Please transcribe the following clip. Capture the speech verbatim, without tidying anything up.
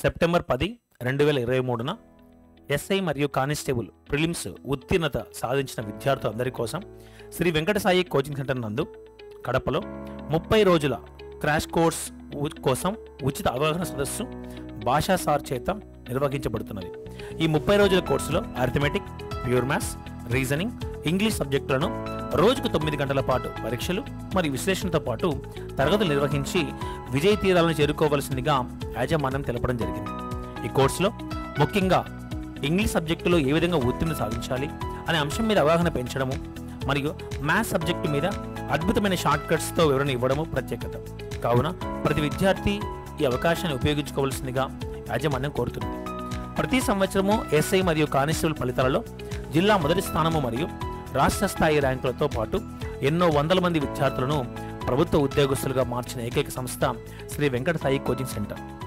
September పది రెండు వేల ఇరవై మూడున ఎస్ఐ మరియు కానిస్టేబుల్ ప్రిలిమ్స్ ఉత్తీర్ణత సాధించిన విద్యార్థులందరి కోసం శ్రీ వెంకట సాయి కోచింగ్ సెంటర్ నందు కడపలో ముప్పై రోజుల క్రాష్ కోర్స్ కోసం ఉచిత అవగాహన సదస్సు భాషా సార్ చేత నిర్వహించబడుతున్నది. ఈ ముప్పై రోజుల కోర్సులో arithmetic, pure maths, reasoning, English సబ్జెక్టులను రోజుకు తొమ్మిది గంటల పాటు పరీక్షలు మరియు విశ్లేషణతో పాటు తరగతులు నిర్వహించి విజయ తీరాలను చేరుకోవలసిందిగా యాజమాన్యం తెలపడం జరిగింది. ఈ కోర్సులో ముఖ్యంగా ఇంగ్లీష్ సబ్జెక్టులో ఏ విధంగా ఉత్తీర్ణత సాధించాలి అనే అంశం మీద అవగాహన పెంచడము మరియు మ్యాథ్స్ సబ్జెక్టు మీద అద్భుతమైన షార్ట్ కట్స్తో వివరణ ఇవ్వడము ప్రత్యేకత. కావున ప్రతి విద్యార్థి ఈ అవకాశాన్ని ఉపయోగించుకోవాల్సిందిగా యాజమాన్యం కోరుతుంది. ప్రతి సంవత్సరము ఎస్ఐ మరియు కానిస్టేబుల్ ఫలితాలలో జిల్లా మొదటి స్థానము మరియు రాష్ట్ర స్థాయి ర్యాంకులతో పాటు ఎన్నో వందల మంది విద్యార్థులను ప్రభుత్వ ఉద్యోగస్తులుగా మార్చిన ఏకైక సంస్థ శ్రీ వెంకట సాయి కోచింగ్ సెంటర్.